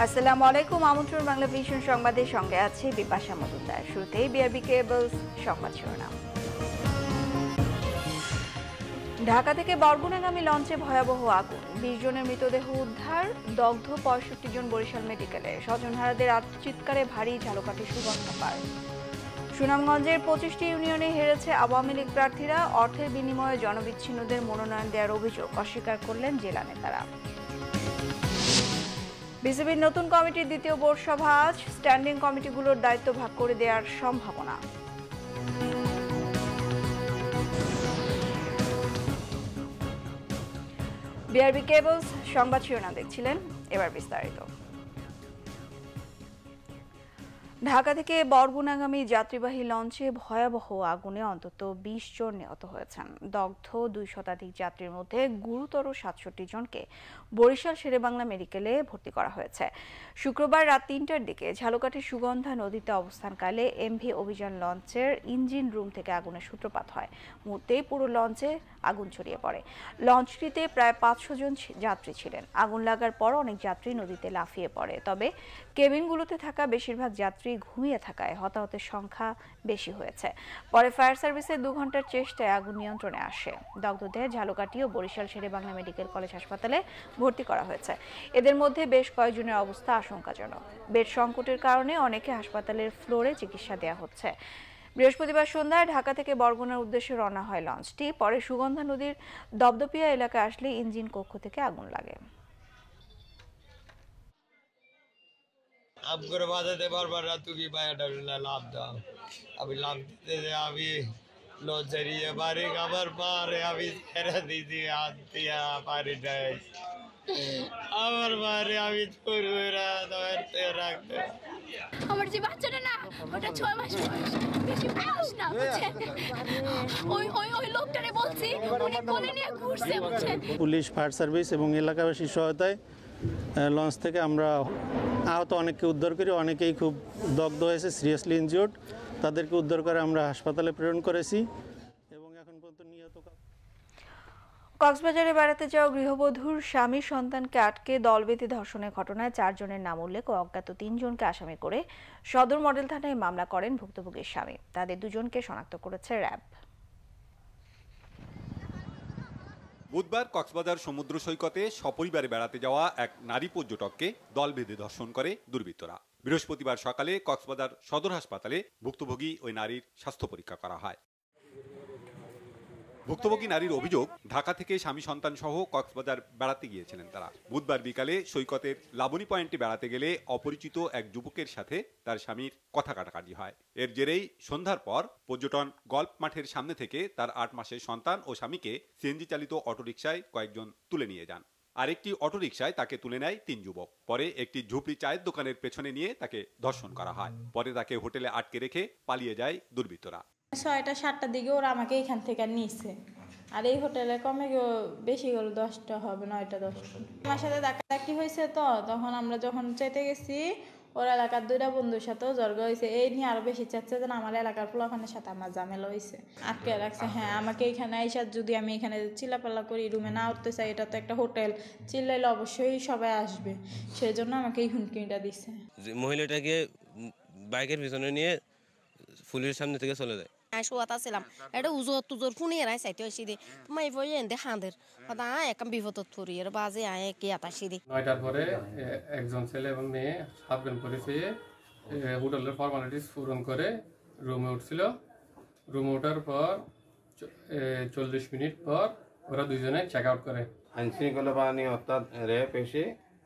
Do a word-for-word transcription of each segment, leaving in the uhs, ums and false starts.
আসসালামু আলাইকুম। আমন্ত্রণ বাংলা ভিশন সংবাদের সঙ্গে আছে বিপাশা মজুমদার। শুরুতেই বিআরবি কেবলস সংবাদ শিরোনাম। ঢাকা থেকে বরগুনাগামী লঞ্চে ভয়াবহ আগুন, বিশ জনের মৃতদেহ উদ্ধার, দগ্ধ পঁয়ষট্টি জন বরিশাল মেডিকেলে। স্বজনহারাদের আত্মচিৎকারে ভারী ঝালকাঠি সুগন্ধ পার। সুনামগঞ্জের পঁচিশটি ইউনিয়নে হেরেছে আওয়ামী লীগ প্রার্থীরা, অর্থের বিনিময়ে জনবিচ্ছিন্নদের মনোনয়ন দেওয়ার অভিযোগ অস্বীকার করলেন জেলা নেতারা। বিসিবির নতুন কমিটির দ্বিতীয় বোর্ড সভা আজ, স্ট্যান্ডিং কমিটিগুলোর দায়িত্ব ভাগ করে দেওয়ার সম্ভাবনা। বিআরবি কেবলস সংবাদ শিরোনাম দেখছিলেন, এবার বিস্তারিত। ঢাকা থেকে বরগুনাগামী যাত্রীবাহী লঞ্চে ভয়াবহ আগুনে অন্তত বিশ জন নিহত হয়েছেন। দগ্ধ দুই শতাধিক যাত্রীর মধ্যে গুরুতর সাতষট্টি জনকে বরিশাল শেরেবাংলা মেডিকেলে ভর্তি করা হয়েছে। শুক্রবার রাত তিনটার দিকে ঝালকাঠি সুগন্ধা নদীতে অবস্থানকালে এমভি অভিযান লঞ্চের ইঞ্জিন রুম থেকে আগুনের সূত্রপাত হয়। মুহূর্তেই পুরো লঞ্চে আগুন ছড়িয়ে পড়ে। লঞ্চটিতে প্রায় পাঁচশো জন যাত্রী ছিলেন। আগুন লাগার পর অনেক যাত্রী নদীতে লাফিয়ে পড়ে, তবে কেবিনগুলোতে থাকা বেশিরভাগ যাত্রী ঘুমিয়ে থাকায় হতাহতের সংখ্যা বেশি হয়েছে। পরে ফায়ার সার্ভিসের দু ঘন্টার চেষ্টায় আগুন নিয়ন্ত্রণে আসে। দগ্ধদের ঝালকাঠি ও বরিশাল শেরেবাংলা মেডিকেল কলেজ হাসপাতালে ভর্তি করা হয়েছে। এদের মধ্যে বেশ কয়েকজনের অবস্থা আশঙ্কাজনক। বেড সংকটের কারণে অনেকে হাসপাতালের ফ্লোরে চিকিৎসা দেওয়া হচ্ছে। বৃহস্পতিবার সন্ধ্যায় ঢাকা থেকে বরগুনার উদ্দেশ্যে রওনা হয় লঞ্চটি। পরে সুগন্ধা নদীর দপদপিয়া এলাকায় আসলে ইঞ্জিন কক্ষ থেকে আগুন লাগে। अब করে বাজাতে পারবার না, তুমি পায়াটা লাভ দাও। আমি লাভ দিতে যে আমি লজ্জারিয়ে বাড়ি খাবার পারে আমি ছেড়ে দিছি, হাত দিয়া পারি নাই আমার বাড়ি আমি চুরুরা ধরতে রাখতে। আমার যে বাচ্চাটা না, ওটা ছয় মাস বয়স, বেশি বয়স না, বুঝছেন? ওই ওই ওই লোকটারে বলছি, উনি কোলে নিয়ে ঘুরছে, বুঝছেন? পুলিশ, ফায়ার সার্ভিস এবং এলাকাবাসীর সহায়তায় লঞ্চ থেকে আমরা আহত অনেককে উদ্ধার করি। অনেকেই খুব দগ্ধ হয়েছে, সিরিয়াসলি ইনজিওর্ড, তাদেরকে উদ্ধার করে আমরা হাসপাতালে প্রেরণ করেছি এবং এখন পর্যন্ত নিহত। কক্সবাজারে বেড়াতে যাওয়া গৃহবধূর স্বামী সন্তানকে আটকে দলবেঁধে ধর্ষণের ঘটনায় চারজনের নাম উল্লেখ ও অজ্ঞাত তিনজনকে আসামি করে সদর মডেল থানায় মামলা করেন ভুক্তভোগীর স্বামী। তাদের দুজনকে শনাক্ত করেছে র্যাব। বুধবার কক্সবাজার সমুদ্র সৈকতে সপরিবারে বেড়াতে যাওয়া এক নারী পর্যটককে দল বেঁধে ধর্ষণ করে দুর্বৃত্তরা। বৃহস্পতিবার সকালে কক্সবাজার সদর হাসপাতালে ভুক্তভোগী ওই নারীর স্বাস্থ্য পরীক্ষা করা হয়। ভুক্তভোগী নারীর অভিযোগ, ঢাকা থেকে স্বামী সন্তান সহ কক্সবাজার বেড়াতে গিয়েছিলেন তারা। বুধবার বিকালে সৈকতের লাবণী পয়েন্টে বেড়াতে গেলে অপরিচিত এক যুবকের সাথে তার স্বামীর কথা কাটাকাটি হয়। এর জেরেই সন্ধ্যার পর পর্যটন গল্ফ মাঠের সামনে থেকে তার আট মাসের সন্তান ও স্বামীকে সিএনজি চালিত অটোরিকশায় কয়েকজন তুলে নিয়ে যান। আরেকটি অটোরিকশায় তাকে তুলে নেয় তিন যুবক। পরে একটি ঝুপড়ি চায়ের দোকানের পেছনে নিয়ে তাকে ধর্ষণ করা হয়। পরে তাকে হোটেলে আটকে রেখে পালিয়ে যায় দুর্বৃত্তরা। ছয়টা সাতটার দিকে ওরা আমাকে এখান থেকে নিয়েছে, আর এই হোটেলে কমে বেশি গেল দশটা হবে, নয়টা দশটা। আমার সাথে ডাকাডাকি হয়েছে, তো তখন আমরা যখন চেতে গেছি ওর এলাকার দুইটা বন্ধুর সাথেও জর্গ হয়েছে। এই নিয়ে আরো বেশি চাচ্ছে যেন আমার এলাকার পোলাখানের সাথে আমার ঝামেলা হয়েছে, আটকে রাখছে। হ্যাঁ, আমাকে এখানে আইসা যদি আমি এখানে চিল্লাপাল্লা করি, রুমে না উঠতে চাই, এটা তো একটা হোটেল, চিল্লাইলে অবশ্যই সবাই আসবে, সেই জন্য আমাকে এই হুমকিটা দিচ্ছে। মহিলাটাকে বাইকের পিছনে নিয়ে ফুলের সামনে থেকে চলে যায়। ছিলাম এটা উজোর তুজোর ফুনি এরাই চাইতে হয়েছি দি মাই বই এনে হাঁদের কথা একদম বিপদত থরি এর বাজে আয় কি আতাসি দি। নয়টার পরে একজন ছেলে এবং মেয়ে সাবধান করেছে, হোটেলের ফর্মালিটিস পূরণ করে রুমে উঠছিল। রুমে ওঠার পর চল্লিশ মিনিট পর ওরা দুজনে চেক আউট করে। আইন শৃঙ্খলা বাহিনী অর্থাৎ র্যাব এসে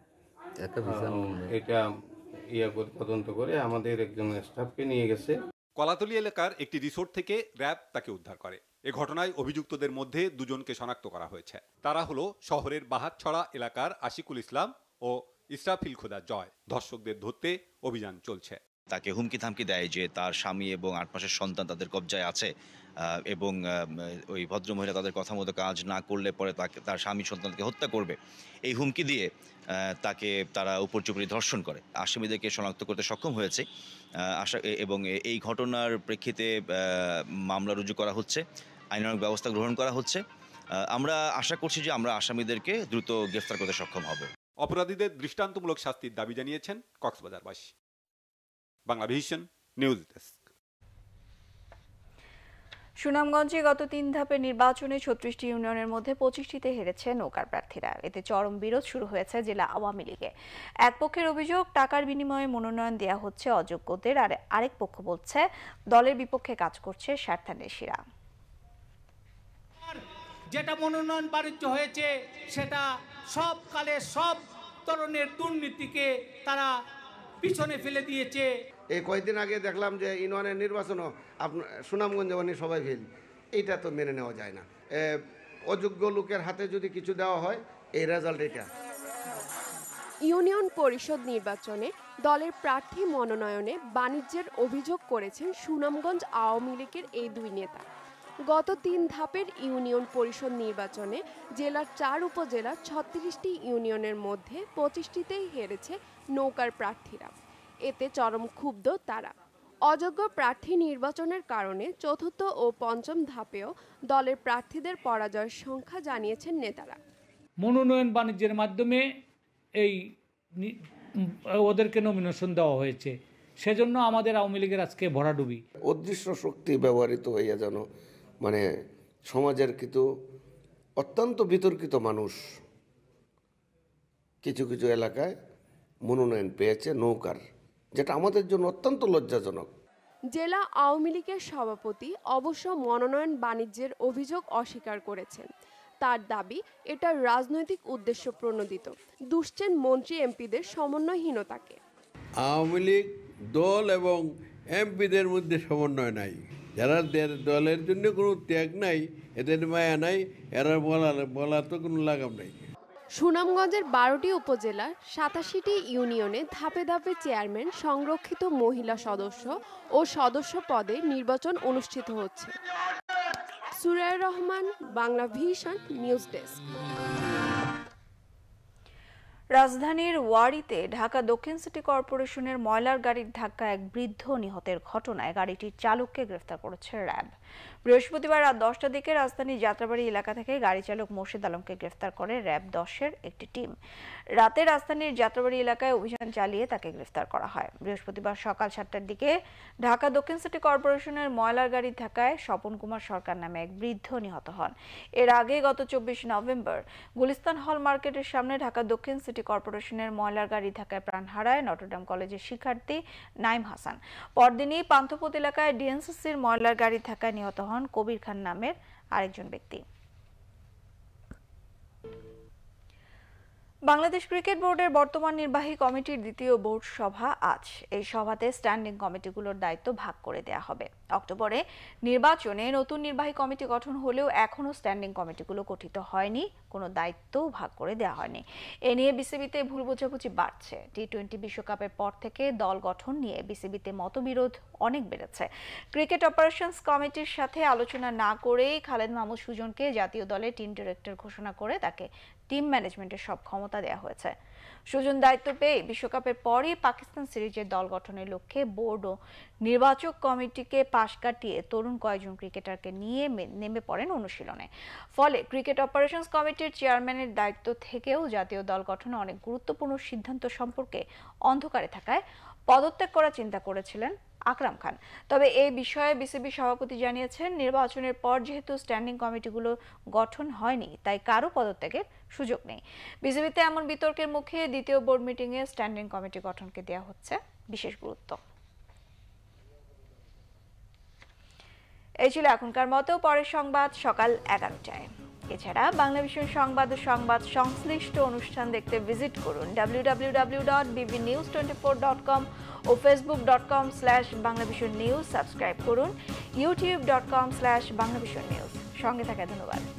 এটা ইয়ে করে তদন্ত করে আমাদের একজন স্টাফকে নিয়ে গেছে। কলাতলী এলাকার একটি রিসোর্ট থেকে র্যাব তাকে উদ্ধার করে। এ ঘটনায় অভিযুক্তদের মধ্যে দুজনকে শনাক্ত করা হয়েছে। তারা হলো শহরের বাহাতছড়া এলাকার আশিকুল ইসলাম ও ইসরাফিল খোদা জয়। ধর্ষকদের ধরতে অভিযান চলছে। তাকে হুমকি থামকি দেয় যে তার স্বামী এবং আট মাসের সন্তান তাদের কবজায় আছে এবং ওই ভদ্রমহিলা তাদের কথা মতো কাজ না করলে পরে তাকে তার স্বামী সন্তানকে হত্যা করবে, এই হুমকি দিয়ে তাকে তারা উপর্যুপরি ধর্ষণ করে। আসামিদেরকে শনাক্ত করতে সক্ষম হয়েছে আশা এবং এই ঘটনার প্রেক্ষিতে মামলা রুজু করা হচ্ছে, আইনানুগ ব্যবস্থা গ্রহণ করা হচ্ছে। আমরা আশা করছি যে আমরা আসামিদেরকে দ্রুত গ্রেফতার করতে সক্ষম হব। অপরাধীদের দৃষ্টান্তমূলক শাস্তির দাবি জানিয়েছেন কক্সবাজারবাসী। Bangla vision news desk. সুনামগঞ্জে গত তিন ধাপের নির্বাচনে ছত্রিশটি ইউনিয়নের মধ্যে পঁচিশটিতে হেরেছে নৌকার প্রার্থীরা। এতে চরম বিরোধ শুরু হয়েছে জেলা আওয়ামী লীগে। এক পক্ষের অভিযোগ টাকার বিনিময়ে মনোনয়ন দেওয়া হচ্ছে অযোগ্যদের, আর আরেক পক্ষ বলছে দলের বিপক্ষে কাজ করছে স্বার্থান্বেষীরা। যেটা মনোনয়ন বাণিজ্য হয়েছে সেটা সব কালে সব ধরনের দুর্নীতিকে তারা পিছনে ফেলে দিয়েছে। এই কয়েকদিন আগে দেখলাম যে ইউনিয়নের নির্বাচনও আপনার সুনামগঞ্জে মানে সবাই ফেল, এইটা তো মেনে নেওয়া যায় না। অযোগ্য লোকের হাতে যদি কিছু দেওয়া হয় এই রেজাল্ট এটা। ইউনিয়ন পরিষদ নির্বাচনে দলের প্রার্থী মনোনয়নে বাণিজ্যের অভিযোগ করেছেন সুনামগঞ্জ আওয়ামী লীগের এই দুই নেতা। গত তিন ধাপের ইউনিয়ন পরিষদ নির্বাচনে জেলার চার উপজেলার ছত্রিশটি ইউনিয়নের মধ্যে পঁচিশটিতেই হেরেছে নৌকার প্রার্থীরা। এতে চরম ক্ষুব্ধ তারা। অযোগ্য প্রার্থী নির্বাচনের কারণে চতুর্থ ও পঞ্চম ধাপেও দলের প্রার্থীদের পরাজয়ের সংখ্যা জানিয়েছেন নেতারা। মনোনয়ন বাণিজ্যের মাধ্যমে এই ওদেরকে নমিনেশন দেওয়া হয়েছে, সেজন্য আমাদের আওয়ামী লীগের আজকে ভরাডুবি। অদৃশ্য শক্তি ব্যবহৃত হইয়া যেন মানে সমাজের কিন্তু অত্যন্ত বিতর্কিত মানুষ কিছু কিছু এলাকায় মনোনয়ন পেয়েছে নৌকার, যেটা আমাদের জন্য অত্যন্ত লজ্জাজনক। জেলা আওয়ামী লীগের সভাপতি অবশ্য মনোনয়ন বাণিজ্যের অভিযোগ অস্বীকার করেছেন। তার দাবি এটা রাজনৈতিক উদ্দেশ্য প্রণোদিত, দুষছেন মন্ত্রী এমপিদের সমন্বয়হীনতাকে। আওয়ামী লীগ দল এবং এমপিদের মধ্যে সমন্বয় নাই, যারা দলের জন্য কোনো ত্যাগ নাই, এদের মায়া নাই, এরা বলার বলার তো কোনো লাগাম নাই। সুনামগঞ্জের বারোটি উপজেলার সাতাশিটি ইউনিয়নে ধাপে ধাপে চেয়ারম্যান, সংরক্ষিত মহিলা সদস্য ও সদস্য পদে নির্বাচন অনুষ্ঠিত হচ্ছে। Suraiya Rahman, Bangla vision news desk. রাজধানীর ওয়ারিতে ঢাকা দক্ষিণ সিটি কর্পোরেশনের ময়লার গাড়ির ধাক্কায় এক বৃদ্ধ নিহতের ঘটনায় গাড়িটির চালককে গ্রেফতার করেছে র্যাব। বৃহস্পতিবার রাত দশটার দিকে রাজধানীর যাত্রাবাড়ি এলাকা থেকে গাড়ি চালক মোর্শেদ আলমকে গ্রেফতার করে র্যাব দশের একটি টিম। রাতে রাজধানীর যাত্রাবাড়ি এলাকায় অভিযান চালিয়ে তাকে গ্রেফতার করা হয়। বৃহস্পতিবার সকাল সাতটার দিকে ঢাকা দক্ষিণ সিটি কর্পোরেশনের ময়লার গাড়ির ধাক্কায় স্বপন কুমার সরকার নামে এক বৃদ্ধ নিহত হন। এর আগে গত চব্বিশে নভেম্বর গুলিস্তান হল মার্কেটের সামনে ঢাকা দক্ষিণ সিটি কর্পোরেশনের ময়লার গাড়ি ধাক্কায় প্রাণ হারায় নটরডেম কলেজের শিক্ষার্থী নাইম হাসান। পরদিনই পান্থপথ এলাকায় ডিএনসিসির ময়লার গাড়ি ধাক্কায় নিহত হন কবির খান নামের আরেকজন ব্যক্তি। বাংলাদেশ ক্রিকেট বোর্ডের বর্তমান নির্বাহী কমিটির দ্বিতীয় বোর্ড সভা আজ। এই সভাতে স্ট্যান্ডিং কমিটিগুলোর দায়িত্ব ভাগ করে দেয়া হবে। অক্টোবরে নির্বাচনে নতুন নির্বাহী কমিটি গঠন হলেও এখনো স্ট্যান্ডিং কমিটিগুলো গঠিত হয়নি, কোনো দায়িত্বও ভাগ করে দেওয়া হয়নি। এ নিয়ে বিসিবিতে ভুল বোঝাবুঝি বাড়ছে। টি টোয়েন্টি বিশ্বকাপের পর থেকে দল গঠন নিয়ে বিসিবিতে মতবিরোধ অনেক বেড়েছে। ক্রিকেট অপারেশনস কমিটির সাথে আলোচনা না করেই খালেদ মাহমুদ সুজনকে জাতীয় দলের টিম ডিরেক্টর ঘোষণা করে তাকে টিম ম্যানেজমেন্টের সব ক্ষমতা দেওয়া হয়েছে। সুজন দায়িত্ব পেয়ে বিশ্বকাপের পরই পাকিস্তান সিরিজের দল গঠনের লক্ষ্যে বোর্ড ও নির্বাচক কমিটিকে পাশ কাটিয়ে তরুণ কয়েকজন ক্রিকেটারকে নিয়ে নেমে পড়েন অনুশীলনে। ফলে ক্রিকেট অপারেশনস কমিটির চেয়ারম্যানের দায়িত্ব থেকেও জাতীয় দল গঠনে অনেক গুরুত্বপূর্ণ সিদ্ধান্ত সম্পর্কে অন্ধকারে থাকায় পদত্যাগ করার চিন্তা করেছিলেন আকরাম খান। তবে এই বিষয়ে বিসিবি সভাপতি জানিয়েছেন, নির্বাচনের পর যেহেতু স্ট্যান্ডিং কমিটিগুলো গঠন হয়নি, তাই কারো পদত্যাগের সুযোগ নেই। বিসিবিতে এমন বিতর্কের মুখে দ্বিতীয় বোর্ড মিটিংয়ে স্ট্যান্ডিং কমিটি গঠনকে দেওয়া হচ্ছে বিশেষ গুরুত্ব। এই ছিল এখনকার মতো। পরের সংবাদ সকাল এগারোটায়। এছাড়া বাংলা ভিশন সংবাদ ও সংবাদ সংশ্লিষ্ট অনুষ্ঠান দেখতে ভিজিট করুন W W W dot B V news twenty four dot com ও Facebook dot com slash Bangla vision news. Subscribe করুন YouTube dot com slash Bangla vision news. সঙ্গে থাকা ধন্যবাদ।